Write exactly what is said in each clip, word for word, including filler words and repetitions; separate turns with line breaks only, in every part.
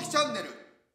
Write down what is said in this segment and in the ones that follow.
きチャンネル。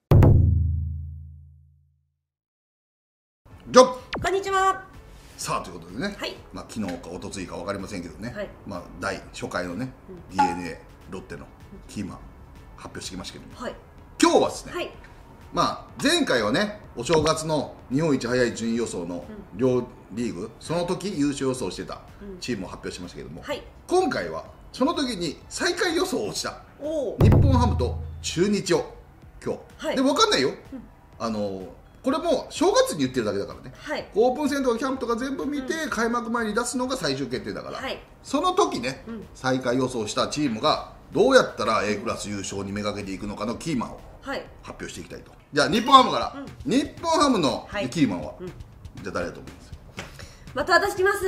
じゃこ
んにちは。
さあということでね、
はい、
まあ昨日か一昨日か分かりませんけどね、
はい、
まあ第初回のね、うん、ディーエヌエー ロッテのキーマン発表してきましたけども、はい、今日はですね、はい、まあ前回はねお正月の日本一早い順位予想の両リーグ、その時優勝予想してたチームを発表しましたけども、はい、今回はその時に最下位予想をした日本ハムと中日を今日、はい、で分かんないよ、うん、あのこれも正月に言ってるだけだからね、はい、オープン戦とかキャンプとか全部見て、うん、開幕前に出すのが最終決定だから、はい、その時ね、うん、最下位予想したチームがどうやったら A クラス優勝にめがけていくのかのキーマンを発表していきたいと。じゃあ日本ハムから、うん、日本ハムのキーマンは、はい、うん、じゃあ誰だと思います？
また私来ます、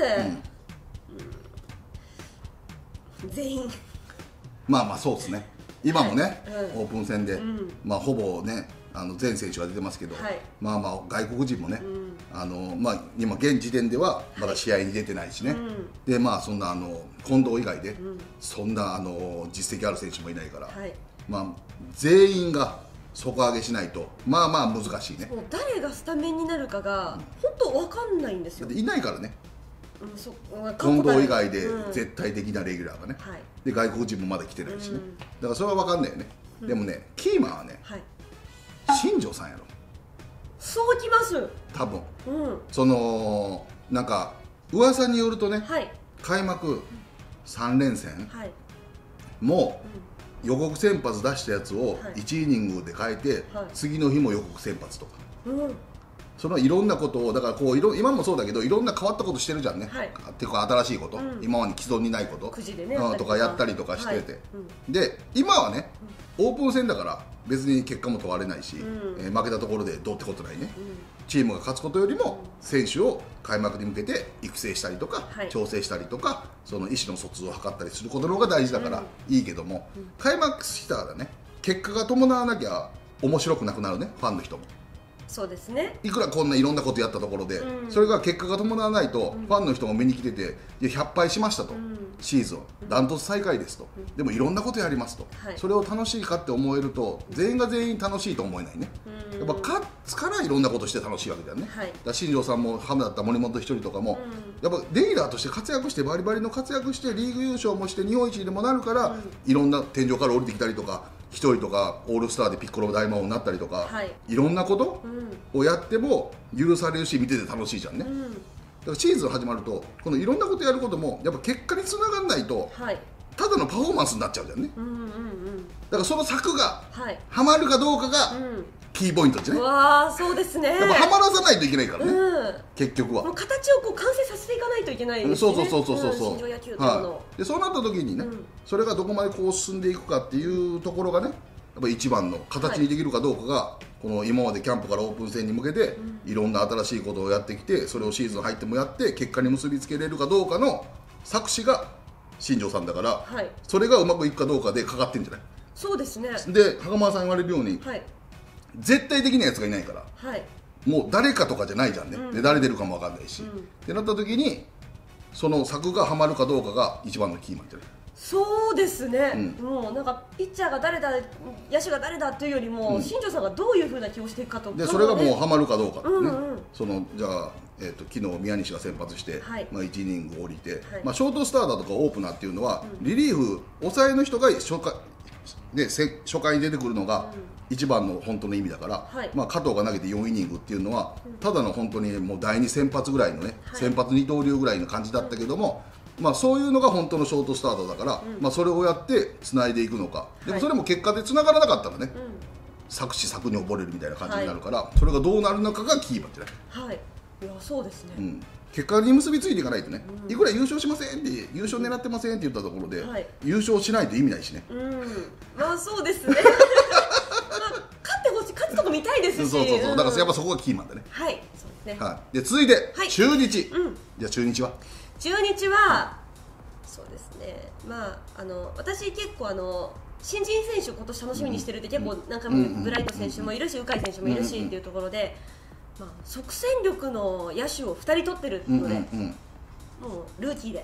うん、全員
まあまあそうですね、今もね、はい、うん、オープン戦で、うん、まあほぼねあの全選手が出てますけど、はい、まあまあ外国人もね、うん、あのまあ、今現時点ではまだ試合に出てないしね、はい、でまあそんなあの近藤以外で、うん、そんなあの実績ある選手もいないから、はい、まあ、全員が底上げしないとまあまあ難しいね。
もう誰がスタメンになるかが本当分かんないんですよ。
いないからね、
うん、そ
近藤以外で絶対的なレギュラーがね、うん、はい、で外国人もまだ来てないしね、うん、だからそれは分かんないよね、うん、でもねキーマンはね、はい、新庄さんやろ。
そうきます
多分、うん、そのなんか噂によるとね、はい、開幕さん連戦、はい、もう予告先発出したやつをいちイニングで変えて、はい、次の日も予告先発とか、うん、そのいろんなことをだからこういろ今もそうだけどいろんな変わったことしてるじゃんね、はい、っていうか新しいこと、うん、今まで既存にないことくじで、ね、うん、とかやったりとかしてて、はい、うん、で今はね、うん、オープン戦だから別に結果も問われないし、うん、えー、負けたところでどうってことないね、うん、チームが勝つことよりも選手を開幕に向けて育成したりとか、はい、調整したりとかその意思の疎通を図ったりすることの方が大事だからいいけども、うん、開幕したらね結果が伴わなきゃ面白くなくなるね、ファンの人も。
そうですね、
いくらこんないろんなことやったところで、うん、それが結果が伴わないと、うん、ファンの人も見に来てていやひゃっぱいしましたと、うん、シーズンダントツ最下位ですと、うん、でもいろんなことやりますと、はい、それを楽しいかって思えると全員が全員楽しいと思えないね、うん、やっぱ勝つからいろんなことして楽しいわけだよね、はい、だから新庄さんもハムだった森本一人とかも、うん、やっぱレギュラーとして活躍してバリバリの活躍してリーグ優勝もして日本一にもなるから、うん、いろんな天井から降りてきたりとかひとりとかオールスターでピッコロ大魔王になったりとか、はい、いろんなことをやっても許されるし見てて楽しいじゃんね、うん、だからシーズン始まるとこのいろんなことやることもやっぱ結果につながらないと、はい、ただのパフォーマンスになっちゃうじゃんね、うんうんうん、だからその策がはまるかどうかがキーポイントじゃない、うん、
わーそうですね、
やっぱはまらさないといけないからね、うん、結局は
もう形をこう完成させていかないといけないですね、
そうそうそうそうそう、
うん、新庄野球というの、はい、
でそうなった時にね、うん、それがどこまでこう進んでいくかっていうところがねやっぱ一番の形にできるかどうかが、はい、この今までキャンプからオープン戦に向けて、うん、いろんな新しいことをやってきてそれをシーズン入ってもやって結果に結びつけれるかどうかの策士が新庄さんだから、はい、それがうまくいくかどうかでかかってるんじゃない？そうですね。で袴田さん言われるように、はい、絶対的なやつがいないから、はい、もう誰かとかじゃないじゃんね、うん、で誰出るかも分かんないし、うん、ってなった時にその策がはまるかどうかが一番のキーマンじゃない？
そうですね、うん、もうなんかピッチャーが誰だ野手が誰だというよりも、うん、新庄さんがどういうふうな気をしていくかとか、ね、
でそれがもうはまるかどうかってね、うんうん、そのじゃあ、えー、と昨日宮西が先発して、はい、まあ、いちイニング降りて、はい、まあ、ショートスターターとかオープナーっていうのは、うん、リリーフ抑えの人が初回、で初回に出てくるのが一番の本当の意味だから、はい、まあ、加藤が投げてよんイニングっていうのは、うん、ただの本当にもうだいに先発ぐらいのね、はい、先発二刀流ぐらいの感じだったけども、うん、まあ、そういうのが本当のショートスターターだから、うん、まあ、それをやってつないでいくのか、でもそれも結果でつながらなかったらね、はい、作詞作に溺れるみたいな感じになるから、はい、それがどうなるのかがキーマンじゃない。
はい、いやそうですね、うん、
結果に結びついていかないとね、うん、いくら優勝しませんって優勝狙ってませんって言ったところで、はい、優勝しないと意味ないしね、うん、
まあそうですねまあ、勝ってほしい、勝つとこ見たいですし、
そうそうそう、だからやっぱそこがキーマンだね。
はい、そうですね、はい、
で続いて、はい、中日、うん、じゃあ中日は
中日は、うん、そうですね、まああの私結構あの新人選手今年楽しみにしてるって結構何回もブライト選手もいるし、鵜飼選手もいるしっていうところで、まあ、即戦力の野手をふたり取ってるので、もうルーキーで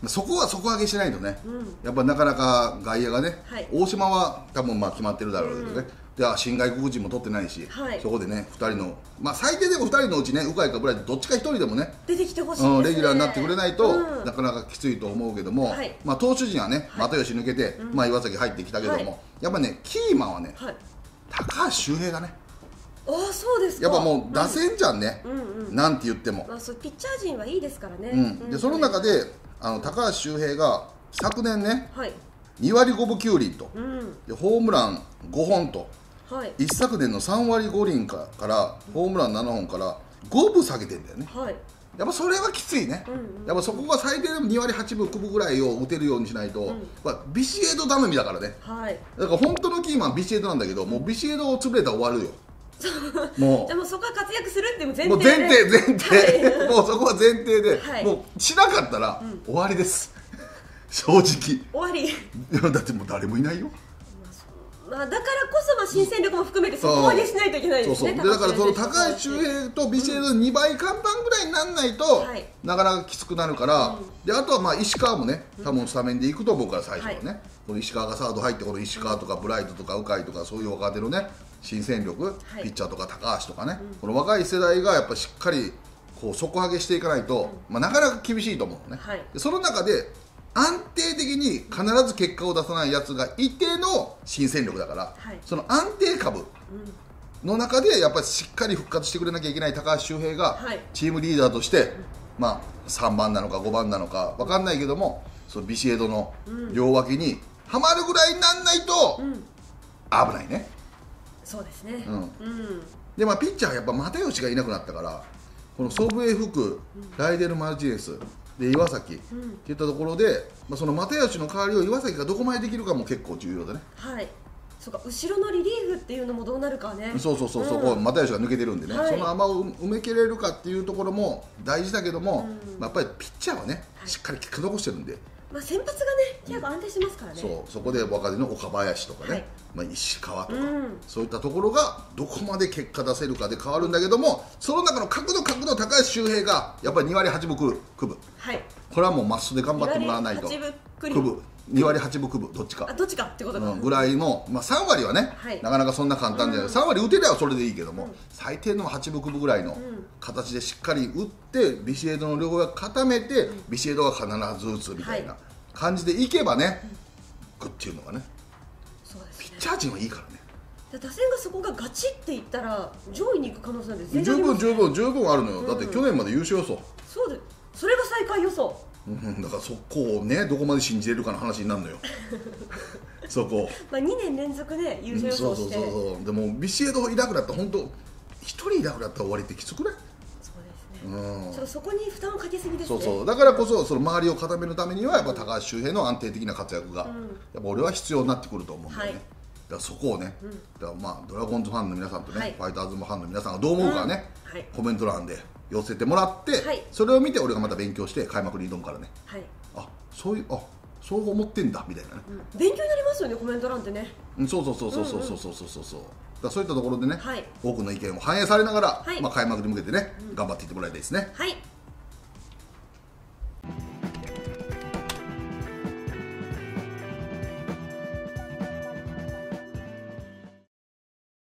そこは底上げしないとね、
うん、
やっぱなかなか外野がね、
はい、
大島は多分まあ決まってるだろうけどね、うん、で新外国人も取ってないし、
はい、
そこでねふたりの、まあ、最低でもふたりのうちね鵜飼かブライトどっちかひとりでもね
出てきてほしいですね、
うん、レギュラーになってくれないと、うん、なかなかきついと思うけども、はい、まあ、投手陣はね又吉抜けて、うん、まあ、岩崎入ってきたけども、はい、やっぱねキーマンはね、はい、高橋周平だね。
ああそうですか。
やっぱもう打線じゃんね、
うんうんうん、
なんて言っても、
まあ、そうピッチャー陣はいいですからね、
うん、でその中であの高橋周平が昨年ね、はい、にわりごぶきゅうりんと、うん、でホームランごほんと、はい、一昨年のさんわりごりんからホームランななほんからごぶ下げてんだよね、はい、やっぱそれはきついね、うんうん、やっぱそこが最低でもにわりはちぶきゅうぶぐらいを打てるようにしないと、うん、まあ、ビシエド頼みだからね、はい、だから本当のキーマンはビシエドなんだけど、もうビシエドを潰れたら終わるよ。
もうじゃあもうそこは活躍するっていう前提で、
もう前提前提、はい、もうそこは前提で、はい、もうしなかったら終わりです、うん、正直
終わり。
いやだってもう誰もいないよ。
まあ、だからこそまあ新戦力も含めてそこまでしないといけないですね。
そうそうでだからその高橋周平とビシエドのにばい看板ぐらいにならないと、はい、なかなかきつくなるから、うん、であとはまあ石川もね多分スタメンでいくと思うから最初はね、はい、この石川がサード入ってこの石川とかブライトとか鵜飼とかそういう若手のね新戦力、はい、ピッチャーとか高橋とかね、うん、この若い世代がやっぱしっかりこう底上げしていかないと、うん、まあ、なかなか厳しいと思うのね、はい、でその中で安定的に必ず結果を出さないやつがいての新戦力だから、はい、その安定株の中でやっぱりしっかり復活してくれなきゃいけない高橋周平がチームリーダーとして、まあ、さんばんなのかごばんなのか分かんないけどもそのビシエドの両脇にはまるぐらいにならないと危ないね。
そうですね、
うんうん、でまあピッチャーはやっぱ又吉がいなくなったからこの祖父江福、うん、ライデル・マルチネスで岩崎、うん、っていったところで、まあ、その又吉の代わりを岩崎がどこまでできるかも結構重要だね。
はい、そうか後ろのリリーフっていうのもどうなるかね。
そうそうそう、うん、そこ又吉が抜けてるんでね、はい、その穴を埋めきれるかっていうところも大事だけども、うん、まあ、やっぱりピッチャーはね、はい、しっかり結果残してるんで、
まあ、先発がね結構安定してますからね、
うん、そうそこで若手の岡林とかね、はい、まあ、石川とか、うん、そういったところがどこまで結果出せるかで変わるんだけども、その中の角度角度高橋周平がやっぱりにわりはちぶくぶ、はい、これはもうマストで頑張ってもらわないと。にわりはちぶくぶどっちか
あどっちかってことか、
うん、ぐらいの、まあ、さんわりはね、はい、なかなかそんな簡単じゃない、うん、さんわり打てればそれでいいけども、うん、最低のはちぶくぶぐらいの形でしっかり打ってビシエドの両方を固めて、うん、ビシエドが必ず打つみたいな感じでいけばね、グッっていうのがね、そうですね、ピッチャー陣はいいからね。
打線がそこがガチっていったら上位に行く可能性なんですね。
十分十分十分あるのよ、うん、だって去年まで優勝予想。
そうでそれが最下位予想、
うん、だからそこをねどこまで信じれるかの話になるのよそこ
まあにねん連続ね優勝予想して、
うん、そうそうそうそう。でもビシエドいなくなったら本当一人いなくなったら終わりってきつくない？
そうですね、うん、ちょっとそこに負担をかけすぎですね。
そうそう、だからこそその周りを固めるためにはやっぱ高橋周平の安定的な活躍が、うん、やっぱ俺は必要になってくると思うんだよね、はい、だからそこをね、うん、だからまあドラゴンズファンの皆さんとね、はい、ファイターズファンの皆さんがどう思うかね、うん、はい、コメント欄で寄せてもらって、はい、それを見て俺がまた勉強して開幕に挑むからね、はい、あそういうあそう思ってんだみたいなね、
うん、勉強になりますよねコメント欄ってね、
うん、そうそうそうそうそうそうそうそうそう、だからそういったところでね、はい、多くの意見を反映されながら、はい、まあ、開幕に向けてね、うん、頑張っていってもらいたいですね。
はい。